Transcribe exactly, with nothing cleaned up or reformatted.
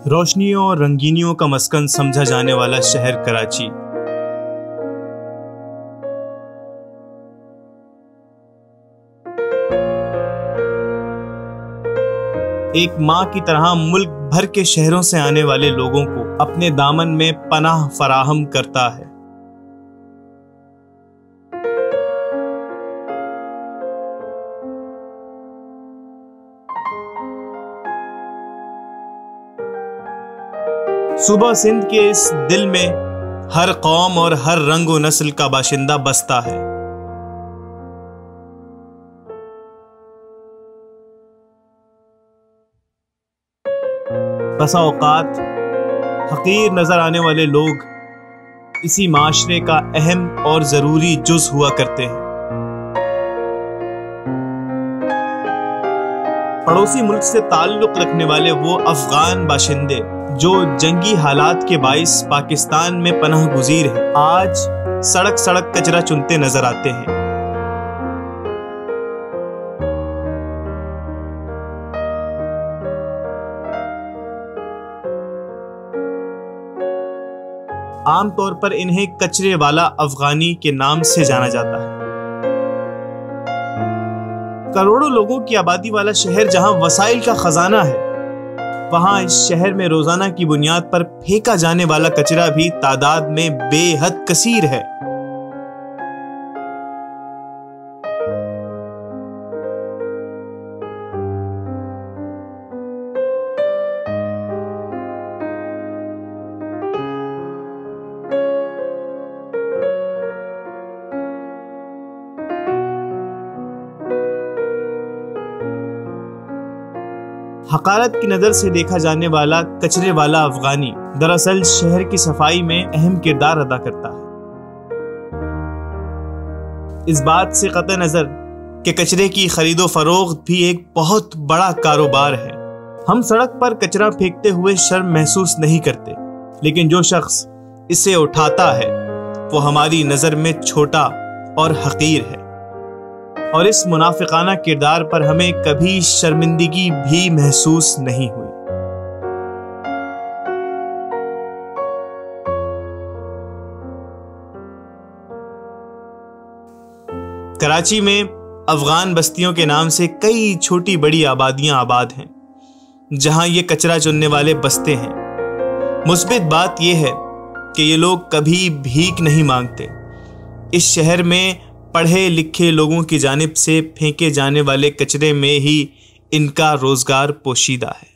रोशनियों और रंगीनियों का मस्कन समझा जाने वाला शहर कराची एक माँ की तरह मुल्क भर के शहरों से आने वाले लोगों को अपने दामन में पनाह फराहम करता है। सूबा सिंध के इस दिल में हर कौम और हर रंग व नस्ल का बाशिंदा बसता है। बसा औकात हकीर नजर आने वाले लोग इसी माशरे का अहम और जरूरी जुज हुआ करते हैं। पड़ोसी मुल्क से ताल्लुक रखने वाले वो अफगान बाशिंदे जो जंगी हालात के बाइस पाकिस्तान में पनाह गुजीर हैं, आज सड़क सड़क कचरा चुनते नजर आते हैं। आमतौर पर इन्हें कचरे वाला अफगानी के नाम से जाना जाता है। करोड़ों लोगों की आबादी वाला शहर जहां वसाइल का खजाना है, वहां इस शहर में रोजाना की बुनियाद पर फेंका जाने वाला कचरा भी तादाद में बेहद कसीर है। हकारत की नजर से देखा जाने वाला कचरे वाला अफगानी दरअसल शहर की सफाई में अहम किरदार अदा करता है। इस बात से कतई नजर कि कचरे की खरीदो फरोख्त भी एक बहुत बड़ा कारोबार है। हम सड़क पर कचरा फेंकते हुए शर्म महसूस नहीं करते, लेकिन जो शख्स इसे उठाता है वो हमारी नजर में छोटा और हकीर है, और इस मुनाफिकाना किरदार पर हमें कभी शर्मिंदगी भी महसूस नहीं हुई। कराची में अफगान बस्तियों के नाम से कई छोटी बड़ी आबादियां आबाद हैं, जहां ये कचरा चुनने वाले बसते हैं। मुस्बित बात यह है कि ये लोग कभी भीख नहीं मांगते। इस शहर में पढ़े लिखे लोगों की जानिब से फेंके जाने वाले कचरे में ही इनका रोजगार पोशीदा है।